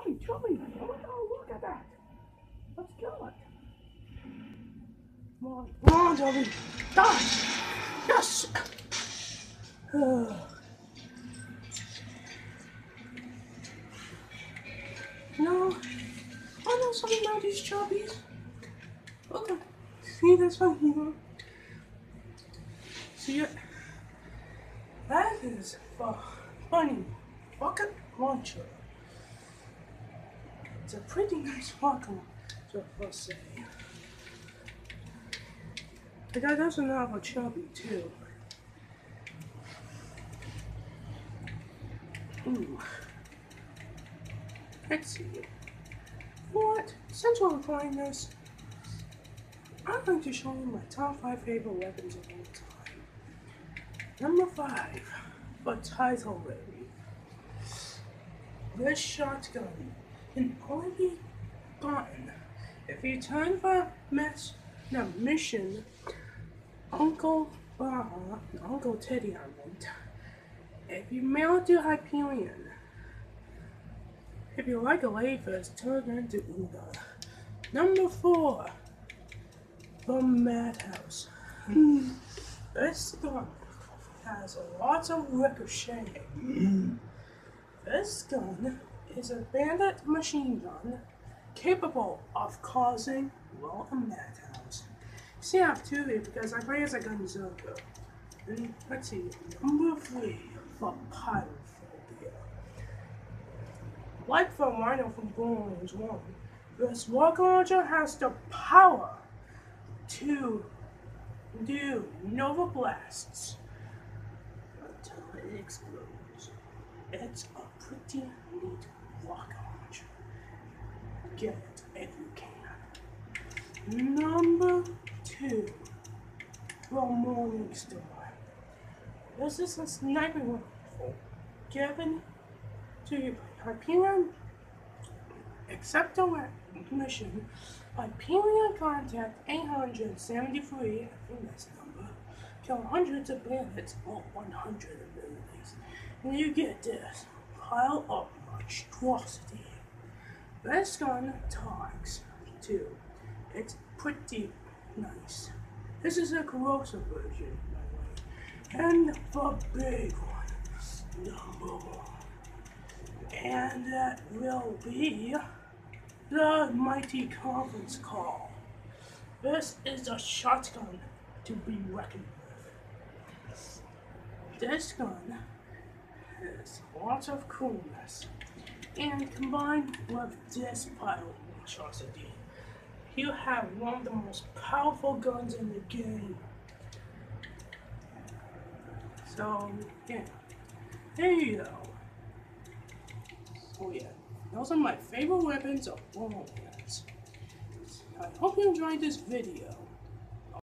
Chubby! Oh, look at that! Let's kill it! Come on, Chubby! Die! Yes! No, I know something about these chubbies. Look at, see this one here? See it? That is a funny rocket launcher. It's a pretty nice rocket launcher, I'll say. The guy doesn't have a chubby too. Ooh. Let's see. What? Since we're recording this, I'm going to show you my top 5 favorite weapons of all time. Number 5, for title rating. This shotgun can only be gotten if you turn the mission Uncle Teddy I meant. If you mail it to Hyperion. If you like a lasers, turn into Uga. Number 4, the Madhouse. This gun has lots of ricochet. This gun is a bandit machine gun capable of causing, well, a madhouse. See, I have 2 here because I play as a Gunzoka. And let's see, number 3, for Pyrophobia. Like the Rhino from Borderlands 1, this rocket launcher has the power to do Nova Blasts until it explodes. It's a pretty neat rocket launcher. Get it if you can. Number 2, the Morningstar. This is a sniper rifle given to Hyperion. Accept the mission. Hyperion contact 873, I think that's the number. Kill hundreds of bandits or 100 abilities. And you get this pile of monstrosity. This gun talks too. It's pretty nice. This is a corrosive version, by the way. And the big one, number 1. And that will be the Mighty Conference Call. This is a shotgun to be reckoned with. This gun has lots of coolness, and combined with this pile of monstrosity, you have one of the most powerful guns in the game. So, yeah, there you go. Oh yeah, those are my favorite weapons of Borderlands. I hope you enjoyed this video.